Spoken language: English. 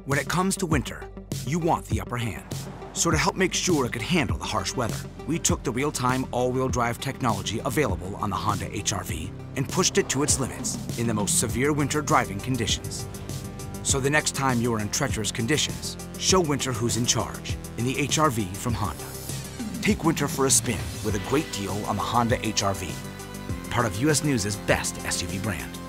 When it comes to winter, you want the upper hand. So to help make sure it could handle the harsh weather, we took the real-time all-wheel drive technology available on the Honda HR-V and pushed it to its limits in the most severe winter driving conditions. So the next time you're in treacherous conditions, show Winter who's in charge in the HR-V from Honda. Take Winter for a spin with a great deal on the Honda HR-V, part of US News' best SUV brand.